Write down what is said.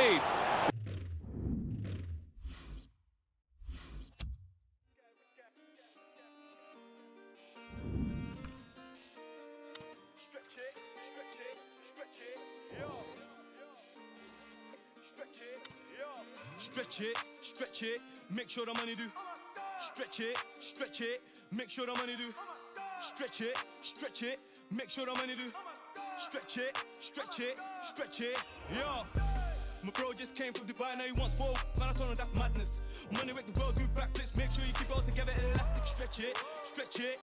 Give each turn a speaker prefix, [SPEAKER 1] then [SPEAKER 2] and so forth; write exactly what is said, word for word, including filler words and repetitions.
[SPEAKER 1] played.
[SPEAKER 2] Stretch it, stretch it, make sure the money do. Stretch it, stretch it, make sure the money do. Stretch it, stretch it, make sure the money do. Stretch it, stretch it, stretch it, yo. My bro just came from Dubai, now he wants four. Man, I told him that's madness. Money make the world do backflips, make sure you keep it all together, elastic. Stretch it, stretch it,